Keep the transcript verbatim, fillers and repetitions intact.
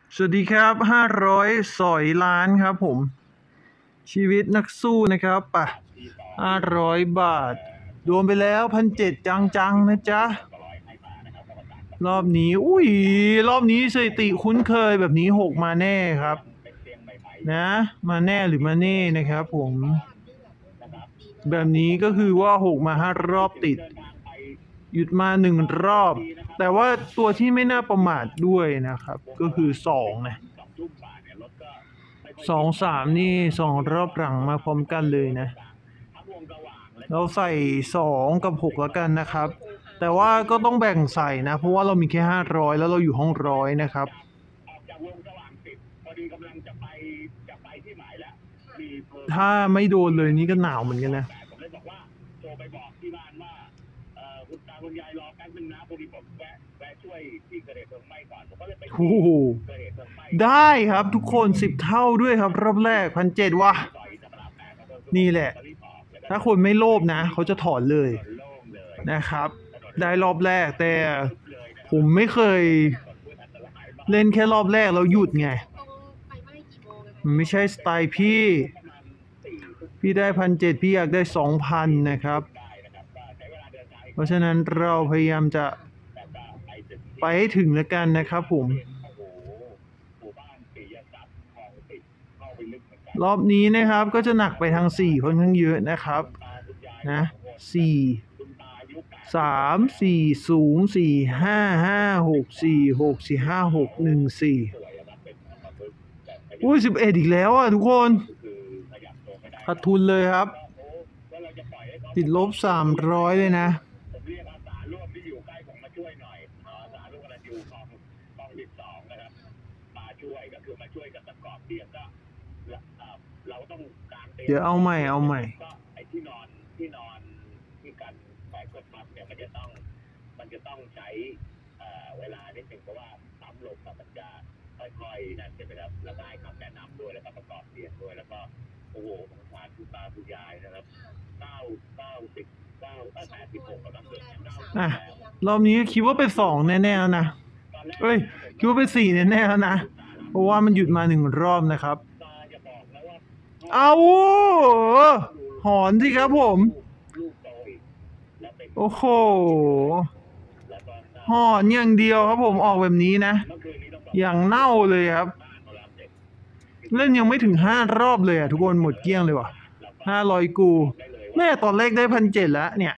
สวัสดีครับห้าร้อยสอยล้านครับผมชีวิตนักสู้นะครับป่ะห้าร้อยบาทรวมไปแล้วพันเจ็ดจังๆนะจ๊ะรอบนี้อุ้ยรอบนี้สถิติคุ้นเคยแบบนี้หกมาแน่ครับนะมาแน่หรือมาแน่นะครับผมแบบนี้ก็คือว่าหกมาห้ารอบติดหยุดมาหนึ่งรอบแต่ว่าตัวที่ไม่น่าประมาทด้วยนะครับก็คือสองนะสองสามนี่สองรอบหลังมาพร้อมกันเลยนะเราใส่สองกับหกแล้วกันนะครับแต่ว่าก็ต้องแบ่งใส่นะเพราะว่าเรามีแค่ห้าร้อยแล้วเราอยู่ห้องร้อยนะครับถ้าไม่โดนเลยนี่ก็หนาวเหมือนกันนะโอ้โหได้ครับทุกคนสิบเท่าด้วยครับรอบแรกพันเจ็ดว่ะนี่แหละถ้าคนไม่โลภนะเขาจะถอนเลยนะครับได้รอบแรกแต่ผมไม่เคยเล่นแค่รอบแรกแล้วหยุดไงมันไม่ใช่สไตล์พี่พี่ได้พันเจ็ดพี่อยากได้สองพันนะครับเพราะฉะนั้นเราพยายามจะไปให้ถึงแล้วกันนะครับผมรอบนี้นะครับก็จะหนักไปทางสี่ค่อนข้างเยอะนะครับนะสี่สามสี่สูงสี่ห้าห้าหกสี่หกสี่ห้าหกหนึ่งสี่อุ้ยสิบเอ็ดอีกแล้วอ่ะทุกคนขาดทุนเลยครับติดลบสามร้อยเลยนะเดี๋ยวเอาใหม่เอาใหม่อ่ะรอบนี้คิดว่าเป็นสองแน่ๆแล้วนะเอ้ยคิดว่าเป็นสี่แน่ๆแล้วนะเพราะว่ามันหยุดมาหนึ่งรอบนะครับเอาหอนสิครับผมโอ้โหหอนอย่างเดียวครับผมออกแบบนี้นะอย่างเน่าเลยครับเล่นยังไม่ถึงห้ารอบเลยอ่ะทุกคนหมดเกลี้ยงเลยว่ะห้าร้อยกูแม่ตอนแรกได้พันเจ็ดแล้วเนี่ย